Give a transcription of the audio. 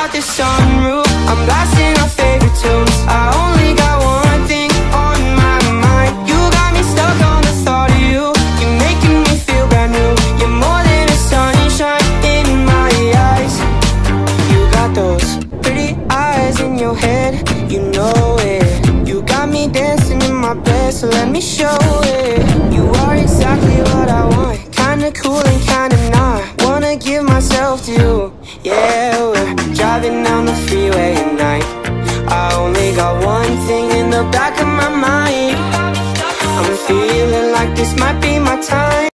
out the sunroof, I'm blasting our favorite tunes. I only got one thing on my mind. You got me stuck on the thought of you. You're making me feel brand new. You're more than a sunshine in my eyes. You got those pretty eyes in your head, you know it. You got me dancing in my bed, so let me show it. You are exactly what I want, kinda cool and kinda not. Wanna give myself to you. Yeah, we're driving down the freeway at night. I only got one thing in the back of my mind. I'm feeling like this might be my time.